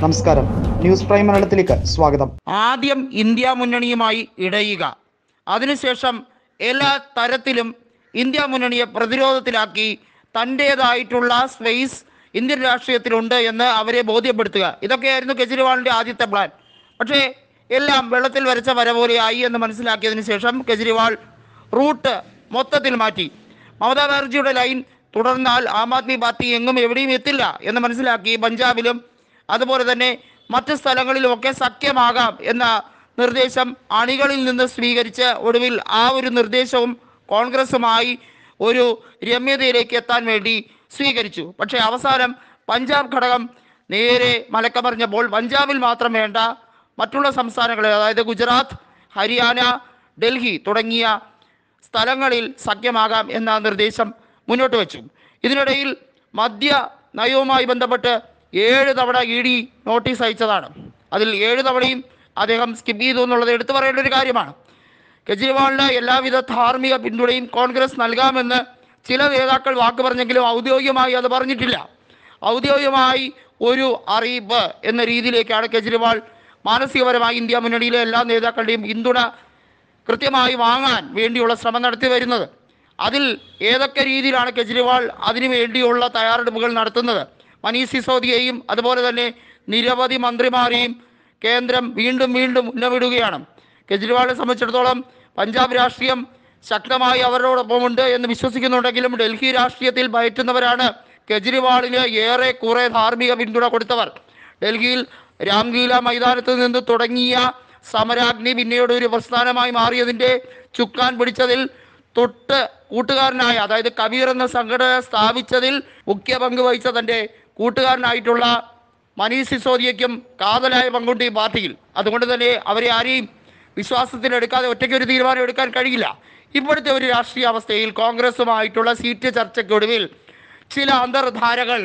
നമസ്കാരം, news prime മലയാളത്തിലേക്ക് സ്വാഗതം. ആദ്യം ഇന്ത്യ മുന്നണിയുമായി ഇടയുക, അതിനുശേഷം എല്ലാ തരത്തിലും ഇന്ത്യ മുന്നണിയെ പ്രതിരോധത്തിലാക്കി തൻ്റേതായിട്ടുള്ള സ്പേസ് ഇന്ത്യൻ രാഷ്ട്രീയത്തിലുണ്ട് എന്ന് അവരെ ബോധ്യപ്പെടുത്തുക. ഇതൊക്കെയായിരുന്നു കെജ്രിവാളിൻ്റെ ആദ്യത്തെ പ്ലാൻ. പക്ഷേ എല്ലാം വെള്ളത്തിൽ വരച്ച വര പോലെയായി എന്ന് മനസ്സിലാക്കിയതിന് ശേഷം കെജ്രിവാൾ റൂട്ട് മൊത്തത്തിൽ മാറ്റി. മമതാ ബാനർജിയുടെ ലൈൻ തുടർന്നാൽ ആം ആദ്മി പാർട്ടി എങ്ങും എവിടെയും എത്തില്ല എന്ന് മനസ്സിലാക്കി പഞ്ചാബിലും അതുപോലെ തന്നെ മറ്റ് സ്ഥലങ്ങളിലുമൊക്കെ സഖ്യമാകാം എന്ന നിർദ്ദേശം അണികളിൽ നിന്ന് സ്വീകരിച്ച് ഒടുവിൽ ആ ഒരു നിർദ്ദേശവും കോൺഗ്രസുമായി ഒരു രമ്യതയിലേക്ക് എത്താൻ വേണ്ടി സ്വീകരിച്ചു. പക്ഷേ അവസാനം പഞ്ചാബ് ഘടകം നേരെ മലക്കമറിഞ്ഞപ്പോൾ പഞ്ചാബിൽ മാത്രം വേണ്ട മറ്റുള്ള സംസ്ഥാനങ്ങളിൽ, അതായത് ഗുജറാത്ത്, ഹരിയാന, ഡൽഹി തുടങ്ങിയ സ്ഥലങ്ങളിൽ സഖ്യമാകാം എന്ന നിർദ്ദേശം മുന്നോട്ട് വെച്ചു. ഇതിനിടയിൽ മദ്യ നയവുമായി ബന്ധപ്പെട്ട് 7 തവണ ED നോട്ടീസ് അയച്ചതാണ്. അതിൽ 7 തവണയും അദ്ദേഹം സ്കിപ്പ് ചെയ്തു എന്നുള്ളത് എടുത്തു പറയേണ്ട ഒരു കാര്യമാണ്. കെജ്രിവാളിന് എല്ലാവിധ ധാർമ്മിക പിന്തുണയും കോൺഗ്രസ് നൽകാമെന്ന് ചില നേതാക്കൾ വാക്ക് പറഞ്ഞെങ്കിലും ഔദ്യോഗികമായി അത് പറഞ്ഞിട്ടില്ല. ഔദ്യോഗികമായി ഒരു അറിയിപ്പ് എന്ന രീതിയിലേക്കാണ് കെജ്രിവാൾ മാനസികപരമായി ഇന്ത്യ മുന്നണിയിലെ എല്ലാ നേതാക്കളുടെയും പിന്തുണ കൃത്യമായി വാങ്ങാൻ വേണ്ടിയുള്ള ശ്രമം നടത്തി വരുന്നത്. അതിൽ ഏതൊക്കെ രീതിയിലാണ് കെജ്രിവാൾ അതിനു വേണ്ടിയുള്ള തയ്യാറെടുപ്പുകൾ നടത്തുന്നത്? മനീഷ് സിസോദിയെയും അതുപോലെ തന്നെ നിരവധി മന്ത്രിമാരെയും കേന്ദ്രം വീണ്ടും ഉന്നമിടുകയാണ്. കെജ്രിവാളിനെ സംബന്ധിച്ചിടത്തോളം പഞ്ചാബ് രാഷ്ട്രീയം ശക്തമായി അവരോടൊപ്പമുണ്ട് എന്ന് വിശ്വസിക്കുന്നുണ്ടെങ്കിലും ഡൽഹി രാഷ്ട്രീയത്തിൽ ഭയറ്റുന്നവരാണ് കെജ്രിവാളിന് ഏറെ കുറെ ധാർമ്മിക പിന്തുണ കൊടുത്തവർ. ഡൽഹിയിൽ രാംലീല മൈതാനത്ത് നിന്ന് തുടങ്ങിയ സമരാഗ്നി പിന്നീട് ഒരു പ്രസ്ഥാനമായി മാറിയതിൻ്റെ ചുക്കാൻ പിടിച്ചതിൽ തൊട്ട് കൂട്ടുകാരനായ, അതായത് കബീർ എന്ന സംഘടന സ്ഥാപിച്ചതിൽ മുഖ്യ പങ്ക് വഹിച്ച തൻ്റെ കൂട്ടുകാരനായിട്ടുള്ള മനീഷ് സിസോദിയയ്ക്കും കാതലായ പങ്കുണ്ട് ഈ പാർട്ടിയിൽ. അതുകൊണ്ട് തന്നെ അവരെ ആരെയും വിശ്വാസത്തിലെടുക്കാതെ ഒറ്റയ്ക്കൊരു തീരുമാനം എടുക്കാൻ കഴിയില്ല. ഇപ്പോഴത്തെ ഒരു രാഷ്ട്രീയ അവസ്ഥയിൽ കോൺഗ്രസുമായിട്ടുള്ള സീറ്റ് ചർച്ചയ്ക്കൊടുവിൽ ചില അന്തർധാരകൾ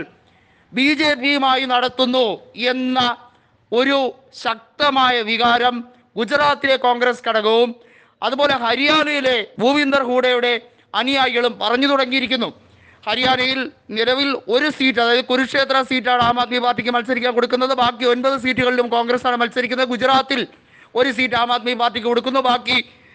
BJPയുമായി നടത്തുന്നു എന്ന ഒരു ശക്തമായ വികാരം ഗുജറാത്തിലെ കോൺഗ്രസ് ഘടകവും അതുപോലെ ഹരിയാനയിലെ ഭൂവിന്ദർ ഹൂഡയുടെ അനുയായികളും പറഞ്ഞു തുടങ്ങിയിരിക്കുന്നു. ഹരിയാനയിൽ നിലവിൽ ഒരു സീറ്റ്, അതായത് കുരുക്ഷേത്ര സീറ്റാണ് ആം ആദ്മി പാർട്ടിക്ക് മത്സരിക്കാൻ കൊടുക്കുന്നത്. ബാക്കി 9 സീറ്റുകളിലും കോൺഗ്രസ്സാണ് മത്സരിക്കുന്നത്. ഗുജറാത്തിൽ ഒരു സീറ്റ് ആം ആദ്മി പാർട്ടിക്ക് കൊടുക്കുന്നു. ബാക്കി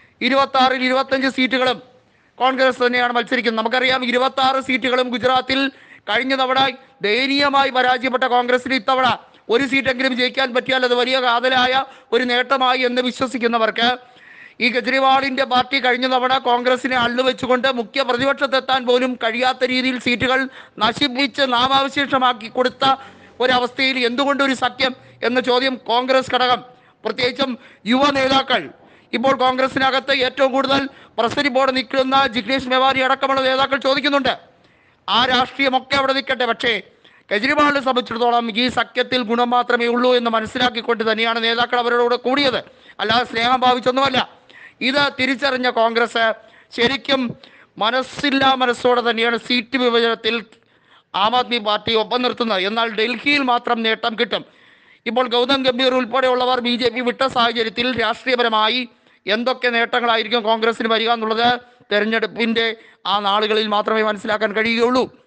26-ൽ 25 സീറ്റുകളും കോൺഗ്രസ് തന്നെയാണ് മത്സരിക്കുന്നത്. നമുക്കറിയാം, 26 സീറ്റുകളും ഗുജറാത്തിൽ കഴിഞ്ഞ തവണ ദയനീയമായി പരാജയപ്പെട്ട കോൺഗ്രസിന് ഇത്തവണ ഒരു സീറ്റെങ്കിലും ജയിക്കാൻ പറ്റിയാൽ അത് വലിയ കാതലായ ഒരു നേട്ടമായി എന്ന് വിശ്വസിക്കുന്നവർക്ക് ഈ കെജ്രിവാളിൻ്റെ പാർട്ടി കഴിഞ്ഞ തവണ കോൺഗ്രസിനെ അള്ളുവെച്ചുകൊണ്ട് മുഖ്യ പ്രതിപക്ഷത്തെത്താൻ പോലും കഴിയാത്ത രീതിയിൽ സീറ്റുകൾ നശിപ്പിച്ച് നാമാവശേഷമാക്കി കൊടുത്ത ഒരവസ്ഥയിൽ എന്തുകൊണ്ടൊരു സഖ്യം എന്ന ചോദ്യം കോൺഗ്രസ് ഘടകം, പ്രത്യേകിച്ചും യുവ നേതാക്കൾ, ഇപ്പോൾ കോൺഗ്രസിനകത്ത് ഏറ്റവും കൂടുതൽ പ്രസ് റിപ്പോർട്ട് നിൽക്കുന്ന ജിഗ്നേഷ് മെവാരി അടക്കമുള്ള നേതാക്കൾ ചോദിക്കുന്നുണ്ട്. ആ രാഷ്ട്രീയമൊക്കെ അവിടെ നിൽക്കട്ടെ, പക്ഷേ കെജ്രിവാളിനെ സംബന്ധിച്ചിടത്തോളം ഈ സഖ്യത്തിൽ ഗുണം മാത്രമേ ഉള്ളൂ എന്ന് മനസ്സിലാക്കിക്കൊണ്ട് തന്നെയാണ് നേതാക്കൾ അവരോട് കൂടിയത്, അല്ലാതെ സ്നേഹം ഭാവിച്ചൊന്നുമല്ല. ഇത് തിരിച്ചറിഞ്ഞ കോൺഗ്രസ് ശരിക്കും മനസ്സില്ലാ മനസ്സോടെ തന്നെയാണ് സീറ്റ് വിഭജനത്തിൽ ആം ആദ്മി പാർട്ടി ഒപ്പം നിർത്തുന്നത്. എന്നാൽ ഡൽഹിയിൽ മാത്രം നേട്ടം കിട്ടും. ഇപ്പോൾ ഗൗതം ഗംഭീർ ഉൾപ്പെടെയുള്ളവർ BJP വിട്ട സാഹചര്യത്തിൽ രാഷ്ട്രീയപരമായി എന്തൊക്കെ നേട്ടങ്ങളായിരിക്കും കോൺഗ്രസിന് വരിക എന്നുള്ളത് തെരഞ്ഞെടുപ്പിൻ്റെ ആ നാളുകളിൽ മാത്രമേ മനസ്സിലാക്കാൻ കഴിയുകയുള്ളൂ.